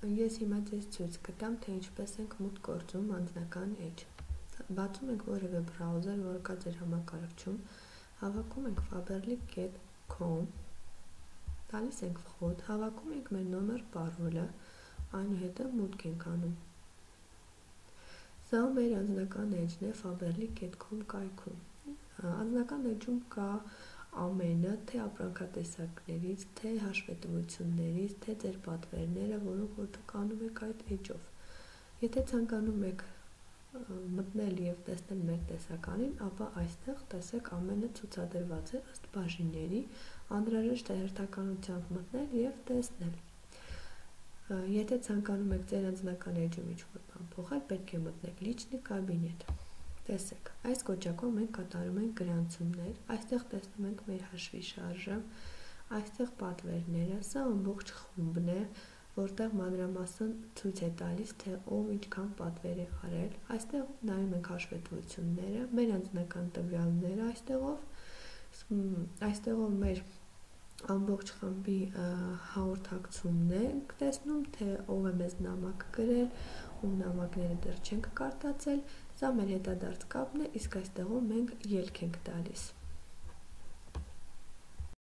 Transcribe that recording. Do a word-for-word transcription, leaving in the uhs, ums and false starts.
Ես հիմա ձեզ ցույց կտամ, թե ինչպես ենք մուտք գործում անձնական էջ։ Բացում ենք որևէ բրաուզեր, որը կա ձեր համակարգչում, հավաքում ենք faberlic dot com, տալիս ենք վխոտ, հավաքում ենք մեր նոմեր պարոլը, այնուհետև մուտք ենք անում։ Սա մեր անձնական էջն է faberlic dot com կայքում։ Անձնական էջում կա ամենը, թե ապրանքատեսակներից, թե հաշվետվություններից, թե ձեր պատվերները, որոնք որ դուք անում եք այդ էջով։ Եթե ցանկանում եք մտնել և տեսնել մեր տեսականին, ապա այստեղ տեսեք ամենը ցուցադրված է ըստ բաժինների, անհրաժեշտ է հերթականությամբ մտնել և տեսնել։ Եթե ցանկանում եք ձեր անձնական էջում ինչ-որ բան փոխել, պետք է մտնեք լիչնի կաբինետ։ Տեսեք, այս կոճակով մենք կատարում ենք գրանցումներ, այստեղ տեսնում ենք մեր հաշվի շարժը, այստեղ պատվերները, սա ամբողջ խումբն է, որտեղ մանրամասն ցույց է տալիս, թե ով ինչքան պատվեր է արել, այստեղ նայում ենք հաշվետվությունները, մեր անձնական տվյալները այստեղով, այստեղով մեր ամբողջ խմբի հաղորդակցումն ենք տեսնում, թե ով է մեզ նամակ գրել, ում նամակները դեռ չենք կարտացել, սա մեր հետադարձ կապն է, իսկ այստեղով մենք ելք ենք տալիս։